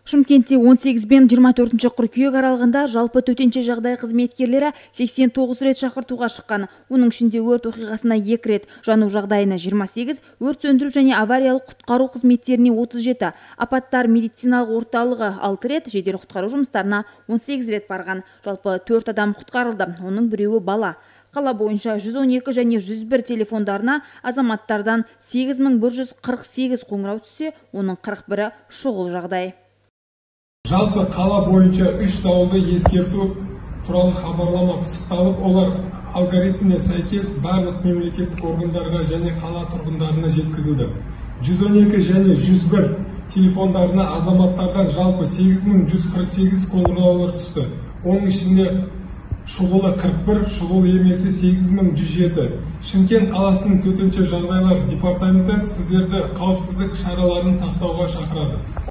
Шымкентте 18 бен 24 қыркүйек аралығында жалпы төтенше жағдай қызметкерлері 89 рет шақыртуға шыққан. Оның ішінде өрт оқиғасына 2 рет, жану жағдайына 28, өрт сөндіру және авариялық құтқару қызметтеріне 37, апаттар медициналық орталығы 6 рет, жедел құтқару жұмыстарына 18 рет барған. Жалпы 4 адам құтқарылды, оның біреуі бала. Қала бойынша 112 және 101 телефондарына азаматтардан 8148 қоңырау түссе, оның 41-і шұғыл жағдай. Жалпы қала бойынша 3 дауылды ескерту туралы хабарлама пысықталып, олар алгоритміне сәйкес барлық мемлекеттік органдарға және қала тұрғындарына жеткізілді. 112 және 101 телефондарына азаматтардан жалпы 8148 қоңыраулар түсті. Оның ішінде шұғылы 41, шұғыл емесі 8107. Шымкент қаласының төтенше жағдайлар департаменті сіздерді қауіпсіздік шараларын сақтауға шақырады.